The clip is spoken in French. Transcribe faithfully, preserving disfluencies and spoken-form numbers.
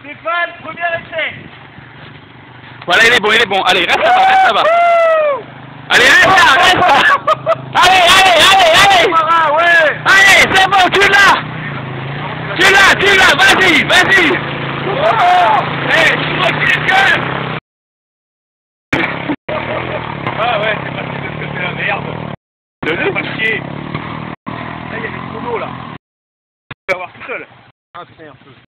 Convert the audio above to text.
Stéphane, premier essai. Voilà, il est bon, il est bon. Allez, reste là-bas, reste là-bas. Allez, reste là, reste là. Allez, allez, allez, allez. Marin, ouais. Allez, c'est bon, tu l'as. Tu l'as, tu l'as, vas-y, vas-y. Hé, tu vois qui est gueule. Ah ouais, c'est facile de se casser la merde. Le Pas chier. Là, il y a des chronos là. Tu vas voir tout seul. Ah putain, un peu.